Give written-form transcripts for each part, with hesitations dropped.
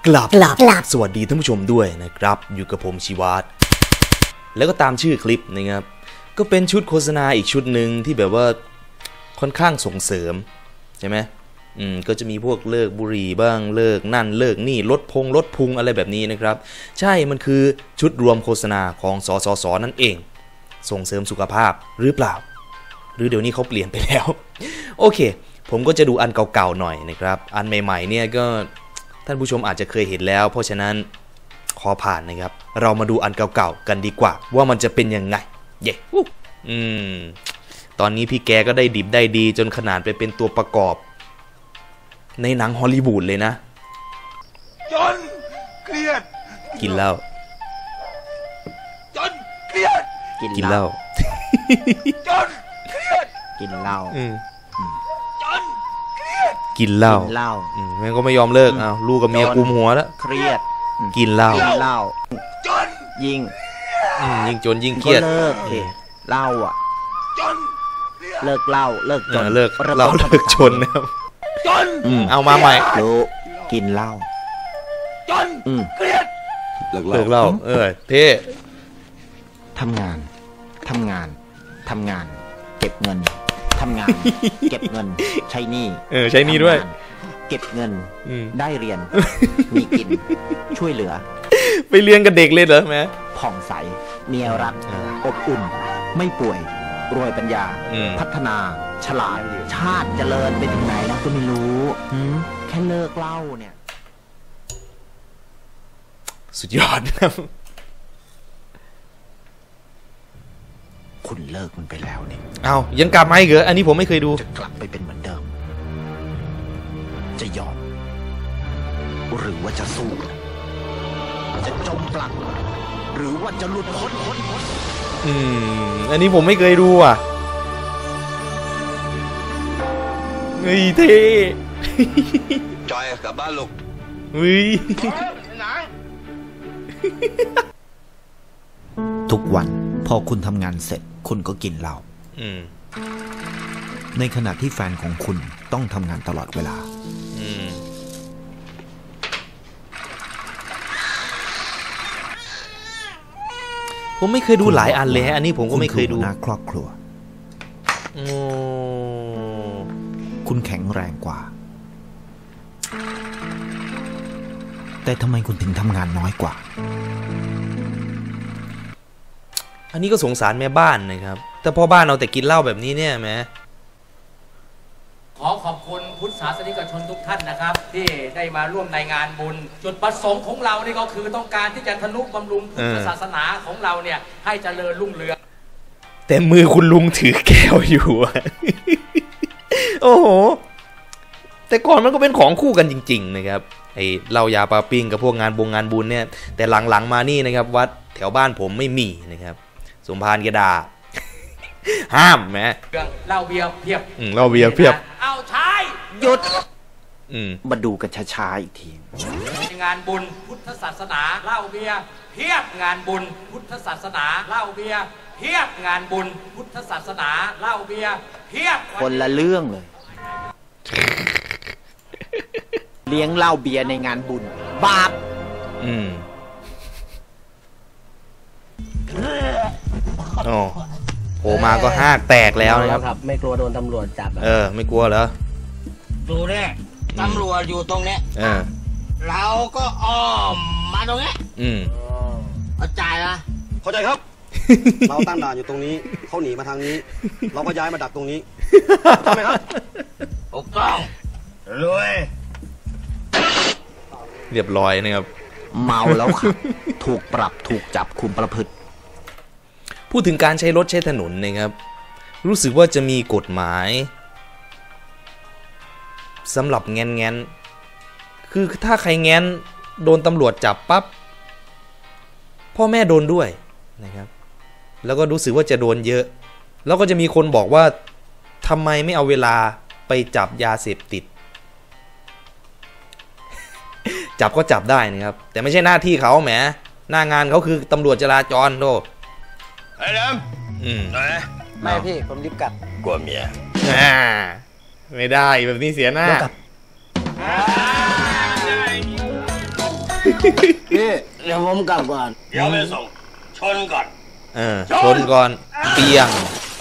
กลับสวัสดีท่านผู้ชมด้วยนะครับอยู่กับผมชีวัตแล้วก็ตามชื่อคลิปนะครับก็เป็นชุดโฆษณาอีกชุดหนึ่งที่แบบว่าค่อนข้างส่งเสริมใช่ไหมก็จะมีพวกเลิกบุหรี่บ้างเลิกนั่นเลิกนี่ลดพุงอะไรแบบนี้นะครับใช่มันคือชุดรวมโฆษณาของสสนั่นเองส่งเสริมสุขภาพหรือเปล่าหรือเดี๋ยวนี้เขาเปลี่ยนไปแล้วโอเคผมก็จะดูอันเก่าๆหน่อยนะครับอันใหม่ๆเนี่ยก็ท่านผู้ชมอาจจะเคยเห็นแล้วเพราะฉะนั้นขอผ่านนะครับเรามาดูอันเก่าๆกันดีกว่าว่ามันจะเป็นยังไงเย้ตอนนี้พี่แกก็ได้ดิบได้ดีจนขนาดไปเป็นตัวประกอบในหนังฮอลลีวูดเลยนะจนเครียดกินเหล้าจนเครียดกินเหล้าจนเครียดกินเหล้าจนเครียดกินเหล้าแม่งก็ไม่ยอมเลิกเอาลูกกับเมียกุมหัวแล้วเครียดกินเหล้าจนยิ่งจนยิ่งเครียดเลิกเหล้าอ่ะจนเลิกเหล้าเลิกจนเลิกเหล้าเลิกชนนะครับจนเอามาใหม่รู้กินเหล้าจนเครียดเลิกเหล้าเท่ทำงานเก็บเงินทำงานเก็บเงินใช้หนี้ใช้หนี้ด้วยเก็บเงินได้เรียนมีกินช่วยเหลือไปเรียนกับเด็กเลยเหรอแม่ผ่องใสมีรักอบอุ่นไม่ป่วยรวยปัญญาพัฒนาฉลาดชาติเจริญไปถึงไหนแล้วก็ไม่รู้แค่เลิกเหล้าเนี่ยสุดยอดครับคุณเลิกมันไปแล้วนี่เอายังกลับมาอีกเหรออันนี้ผมไม่เคยดูจะกลับไปเป็นเหมือนเดิมจะยอมหรือว่าจะสู้จะจมปลักหรือว่าจะหลุดพ้นอันนี้ผมไม่เคยดูอ่ะเฮ้ยเท่จอยกลับบ้านลูกเฮ้ยทุกวันพอคุณทำงานเสร็จคุณก็กินเหล้าในขณะที่แฟนของคุณต้องทำงานตลอดเวลาผมไม่เคยดูหลายอันเลยฮะอันนี้ผมก็ไม่เคยดูนะครอบครัวคุณแข็งแรงกว่าแต่ทำไมคุณถึงทำงานน้อยกว่าอันนี้ก็สงสารแม่บ้านนะครับแต่พ่อบ้านเอาแต่กินเหล้าแบบนี้เนี่ยแม่ขอขอบคุณพุทธศาสนิกชนทุกท่านนะครับที่ได้มาร่วมในงานบุญจุดประสงค์ของเรานี่ก็คือต้องการที่จะทนุบำรุงพุทธศาสนาของเราเนี่ยให้เจริญรุ่งเรืองแต่มือคุณลุงถือแก้วอยู่ โอ้โหแต่ก่อนมันก็เป็นของคู่กันจริงๆนะครับไอ้เหล้ายาปลาปิ้งกับพวกงานบุญเนี่ยแต่หลังๆมานี่นะครับวัดแถวบ้านผมไม่มีนะครับสมภารกระดาห้ามแม่เหล้าเบียร์เพียบเหล้าเบียร์เพียบเอาชายหยุดมาดูกันช้าๆอีกทีงานบุญพุทธศาสนาเหล้าเบียร์เพียบงานบุญพุทธศาสนาเหล้าเบียร์เพียบงานบุญพุทธศาสนาเหล้าเบียร์เพียบคนละเรื่องเลยเลี้ยงเหล้าเบียร์ในงานบุญบาปโผล่มาก็ห้าแตกแล้วนะครับไม่กลัวโดนตำรวจจับไม่กลัวเหรอดูเนี่ยตำรวจอยู่ตรงเนี้ยเราก็อ้อมมาตรงนี้เข้าใจนะเข้าใจครับเราตั้งด่านอยู่ตรงนี้เขาหนีมาทางนี้เราก็ย้ายมาดักตรงนี้ใช่ไหมครับถูกต้องรวยเรียบร้อยนะครับเมาแล้วครับถูกปรับถูกจับคุมประพฤติพูดถึงการใช้รถใช้ถนนนะครับรู้สึกว่าจะมีกฎหมายสำหรับแง้นคือถ้าใครแง้นโดนตำรวจจับปั๊บพ่อแม่โดนด้วยนะครับแล้วก็รู้สึกว่าจะโดนเยอะแล้วก็จะมีคนบอกว่าทำไมไม่เอาเวลาไปจับยาเสพติด จับก็จับได้นะครับแต่ไม่ใช่หน้าที่เขาแหมหน้างานเขาคือตำรวจจราจรโธ่ไอ้ดำไม่พี่ผมรีบกลับกลัวเมียไม่ได้แบบนี้เสียหน้าพี่เดี๋ยวผมกลับก่อนเดี๋ยวไปส่งชนก่อนชนก่อนเปียง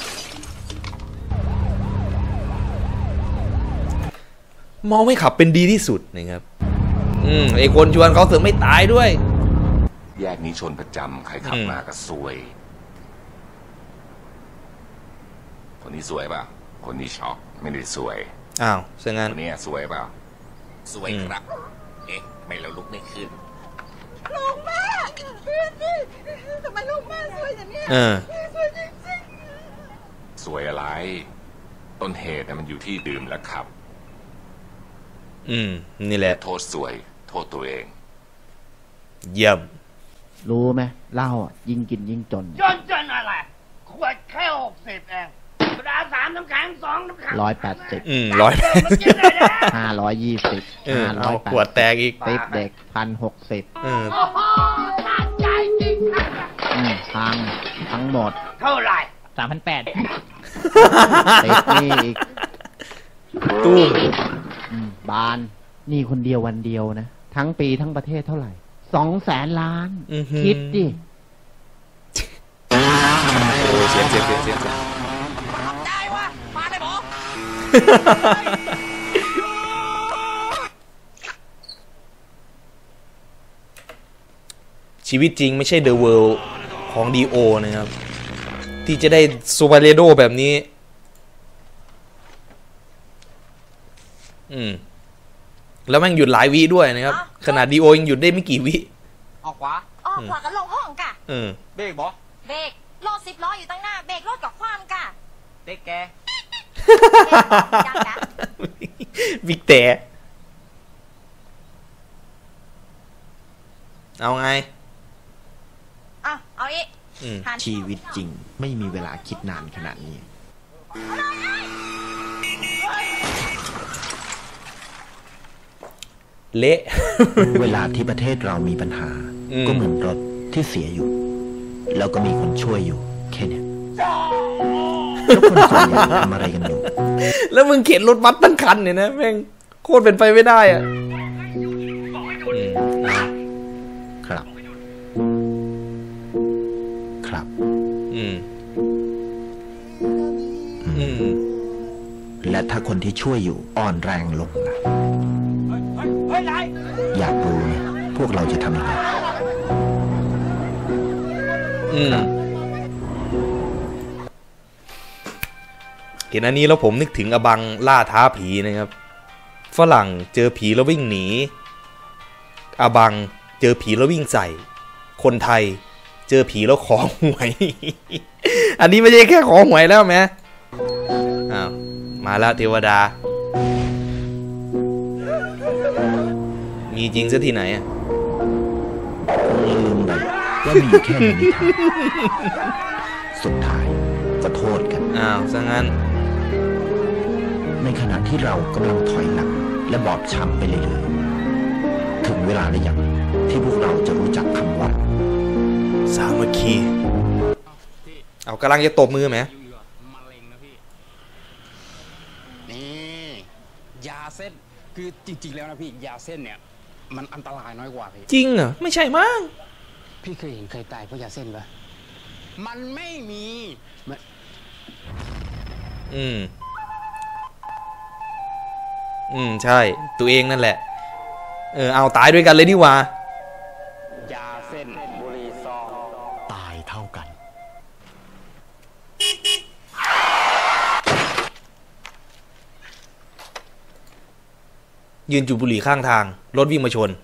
เมาไม่ขับเป็นดีที่สุดนะครับไอคนชวนเขาเสือกไม่ตายด้วยแยกนี้ชนประจำใครขับมาก็ซวยคนนี้สวยเปล่าคนนี้ช็อกไม่ได้สวยอ้าวซะงั้นคนนี้สวยเปล่าสวยครับเอ๊ะไม่แล้วลุกไม่ขึ้นลุงแม่ทำไมลุงแม่สวยอย่างนี้สวยจริงๆสวยอะไรต้นเหตุมันอยู่ที่ดื่มและขับนี่แหละโทษสวยโทษตัวเองเยี่ยมรู้ไหมเหล้ายิ่งกินยิ่งจนอะไรขวดแค่60เองกระดาษ3น้ำแข็ง2น้ำแข็ง 180520 ขวดแตกอีกติปเด็ก1,060 ใจจริงทั้งหมดเท่าไหร่ 3,800ติปนี่อีกตู้บานนี่คนเดียววันเดียวนะทั้งปีทั้งประเทศเท่าไหร่200,000 ล้านคิดดิเสียงได้วะมาได้บอกชีวิตจริงไม่ใช่เดอะเวิลด์ของดีโอนะครับที่จะได้ซูเปอร์เรโดแบบนี้แล้วแม่งหยุดหลายวิด้วยนะครับขนาดดีโอยังหยุดได้ไม่กี่วิออกขวากันลงห้องกะเบรกบอเบรกรถ10 ล้ออยู่ตั้งหน้าเบรกรถกับความกะเบรกแกบิ๊กแต่เอาไงเอาอีกชีวิตจริงไม่มีเวลาคิดนานขนาดนี้เละเวลาที่ประเทศเรามีปัญหาก็เหมือนรถที่เสียอยู่แล้วก็มีคนช่วยอยู่แค่นี้แล้วคนส่วนใหญ่ทำอะไรกันอยู่แล้วมึงเข็นรถบัสตั้งคันเนี่ยนะแม่งโคตรเป็นไปไม่ได้อ่ะครับและถ้าคนที่ช่วยอยู่อ่อนแรงลงล่ะอยากรู้ไหมพวกเราจะทำยังไงเห็นอันนี้แล้วผมนึกถึงอบังล่าท้าผีนะครับฝรั่งเจอผีแล้ววิ่งหนีอบังเจอผีแล้ววิ่งใส่คนไทยเจอผีแล้วขอหวย อันนี้ไม่ใช่แค่ขอหวยแล้วแม่มาแล้วเทวดามีจริงซะที่ไหนอ่ะลืมไปว่ามีแค่นิทานสุดท้ายก็โทษกันซะงั้นในขณะที่เรากำลังถอยหลังและบอบช้ำไปเรื่อยๆถึงเวลาหรือยังที่พวกเราจะรู้จักคำว่าสามัคคีกำลังจะตบมือไหมยาเส้นคือจริงๆแล้วนะพี่ยาเส้นเนี่ยมันอันตรายน้อยกว่าพี่จริงเหรอไม่ใช่มั้งพี่เคยเห็นใครตายเพราะยาเส้นปะมันไม่มีใช่ตัวเองนั่นแหละเอาตายด้วยกันเลยดีกว่ายาเส้นบุหรี่ซองตายเท่ากันยืนจูบบุหรี่ข้างทางรถวิ่งมาชน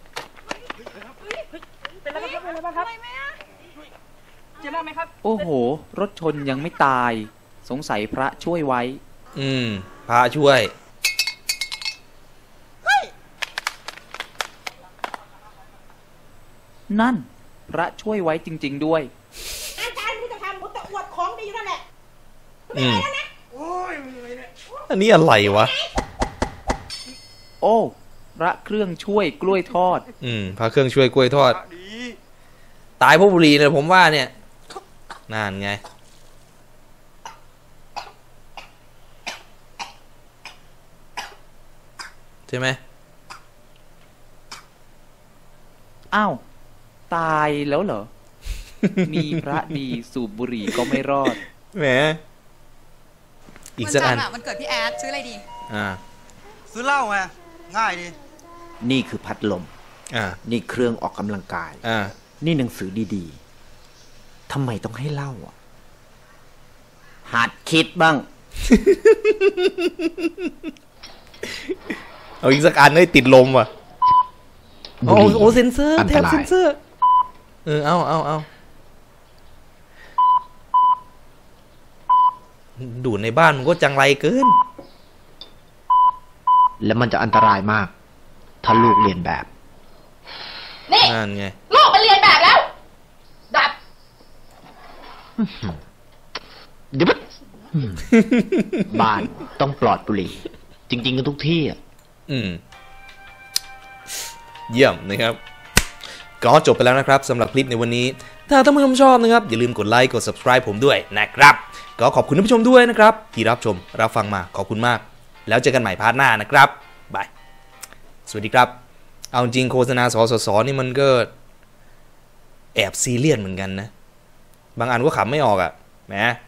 โอ้โหรถชนยังไม่ตายสงสัยพระช่วยไว้พระช่วยนั่นพระช่วยไว้จริงๆด้วยอาจารย์มึงจะทำมึงจะอวดของดีอยู่นั่นแหละอันนี้อะไรวะโอ้พระเครื่องช่วยกล้วยทอดพระเครื่องช่วยกล้วยทอดตายเพราะบุหรี่เนี่ยผมว่าเนี่ยนั่นไงใช่ไหมอ้าวตายแล้วเหรอ มีพระดีสูบบุหรี่ก็ไม่รอดแหมอีกสักอันมันเกิดพี่แอดซื้ออะไรดีซื้อเหล้าไงง่ายดีนี่คือพัดลมนี่เครื่องออกกำลังกายนี่หนังสือดีๆทำไมต้องให้เหล้าอ่ะหัดคิดบ้างเอาอีกสักอันให้ติดลมว่ะโอ้เซนเซอร์แทบเซนเซอร์เอาดูในบ้านมันก็จังไรเกินแล้วมันจะอันตรายมากถ้าลูกเรียนแบบนี่นั่นไงลูกมันเรียนแบบแล้วดับเดี๋ยวบ้านต้องปลอดบุหรี่จริงๆกันทุกที่เยี่ยมนะครับก็จบไปแล้วนะครับสำหรับคลิปในวันนี้ถ้าท่านผู้ชมชอบนะครับอย่าลืมกดไลค์กด subscribe ผมด้วยนะครับก็ขอบคุณท่านผู้ชมด้วยนะครับที่รับชมรับฟังมาขอบคุณมากแล้วเจอกันใหม่พาร์ทหน้านะครับบายสวัสดีครับเอาจริงโฆษณาสสนี่มันก็แอบซีเรียสเหมือนกันนะบางอันก็ขำไม่ออกอ่ะแหม